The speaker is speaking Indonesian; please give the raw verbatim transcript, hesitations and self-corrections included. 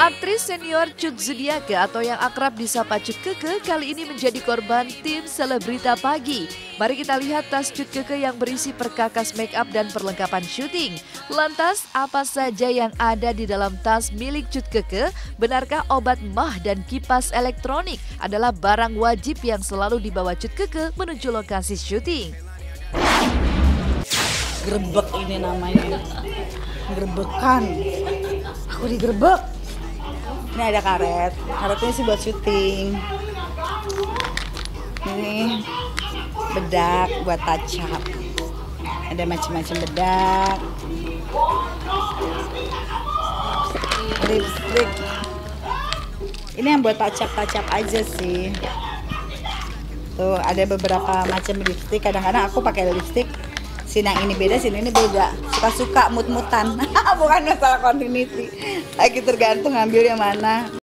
Aktris senior Cut Zudiaka atau yang akrab disapa Cut Keke kali ini menjadi korban tim selebrita pagi. Mari kita lihat tas Cut Keke yang berisi perkakas make up dan perlengkapan syuting. Lantas, apa saja yang ada di dalam tas milik Cut Keke? Benarkah obat mah dan kipas elektronik adalah barang wajib yang selalu dibawa Cut Keke menuju lokasi syuting? Grebek ini namanya, gerbekan. Aku digerebek. Ini ada karet, karetnya sih buat syuting. Ini bedak buat touch up. Ada macam-macam bedak. Lipstick. Ini yang buat touch up touch up aja sih. Tuh ada beberapa macam lipstick. Kadang-kadang aku pakai lipstick. Sini yang ini beda, sini ini beda. Suka-suka mut-mutan. Bukan masalah continuity. Lagi tergantung ngambil yang mana.